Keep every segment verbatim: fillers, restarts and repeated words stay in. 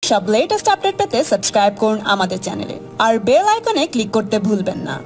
সব latest update পেতে subscribe করুন আমাদের চ্যানেলে আর বেল আইকনে ক্লিক করতে ভুলবেন না।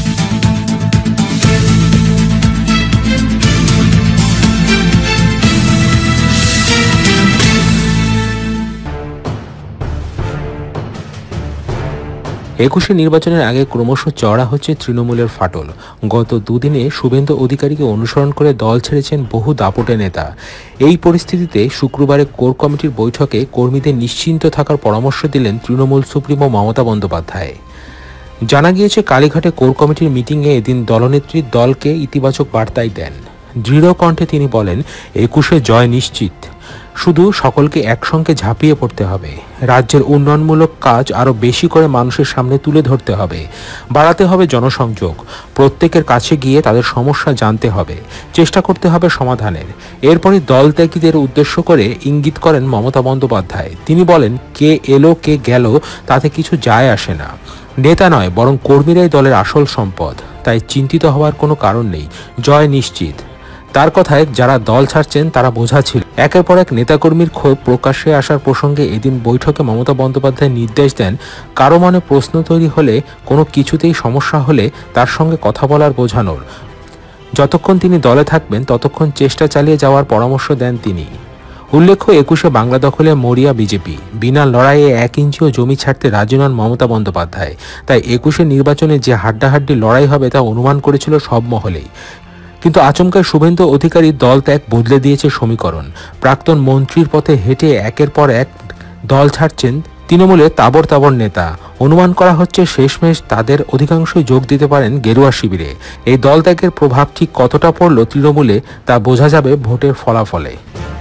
একুশে নির্বাচনের আগে ক্রমশ চড়া হচ্ছে তৃণমূলের ফাটল। গত দুদিনে শুভেন্দু অধিকারীকে অনুসরণ করে দল ছেড়েছেন বহু দাপটে নেতা। এই পরিস্থিতিতে শুক্রবারে কোর কমিটির বৈঠকে কর্মীদের নিশ্চিন্ত থাকার পরামর্শ দিলেন তৃণমূল সুপ্রিমো মমতা বন্দ্যোপাধ্যায়। জানা গিয়েছে, কালীঘাটে কোর কমিটির মিটিংয়ে এদিন দলনেত্রী দলকে ইতিবাচক বার্তাই দেন। দৃঢ় কণ্ঠে তিনি বলেন, একুশে জয় নিশ্চিত, শুধু সকলকে একসঙ্গে ঝাঁপিয়ে পড়তে হবে। রাজ্যের উন্নয়নমূলক কাজ আরও বেশি করে মানুষের সামনে তুলে ধরতে হবে, বাড়াতে হবে জনসংযোগ, প্রত্যেকের কাছে গিয়ে তাদের সমস্যা জানতে হবে, চেষ্টা করতে হবে সমাধানের। এরপরই দল ত্যাগীদের উদ্দেশ্য করে ইঙ্গিত করেন মমতা বন্দ্যোপাধ্যায়। তিনি বলেন, কে এলো কে গেল তাতে কিছু যায় আসে না, নেতা নয় বরং কর্মীরাই দলের আসল সম্পদ, তাই চিন্তিত হওয়ার কোনো কারণ নেই, জয় নিশ্চিত। তার কথায় যারা দল ছাড়ছেন তারা বোঝা ছিল। একের পর এক নেতাকর্মীর ক্ষোভ প্রকাশ্যে আসার প্রসঙ্গে এদিন বৈঠকে মমতা বন্দ্যোপাধ্যায় নির্দেশ দেন, কারো মনে প্রশ্ন তৈরি হলে, কোনো কিছুতেই সমস্যা হলে তার সঙ্গে কথা বলার, বোঝানোর। যতক্ষণ তিনি দলে থাকবেন ততক্ষণ চেষ্টা চালিয়ে যাওয়ার পরামর্শ দেন তিনি। উল্লেখ্য, একুশে বাংলা দখলে মরিয়া বিজেপি। বিনা লড়াইয়ে এক ইঞ্চিও জমি ছাড়তে রাজি নন মমতা বন্দ্যোপাধ্যায়। তাই একুশে নির্বাচনে যে হাড্ডাহাড্ডি লড়াই হবে তা অনুমান করেছিল সব মহলেই। কিন্তু আচমকায় শুভেন্দু অধিকারী দল ত্যাগ বদলে দিয়েছে সমীকরণ। প্রাক্তন মন্ত্রীর পথে হেঁটে একের পর এক দল ছাড়ছেন তৃণমূলের তাবর তাবর নেতা। অনুমান করা হচ্ছে শেষমেশ তাদের অধিকাংশই যোগ দিতে পারেন গেরুয়া শিবিরে। এই দল ত্যাগের প্রভাব ঠিক কতটা পড়ল তৃণমূলে তা বোঝা যাবে ভোটের ফলাফলে।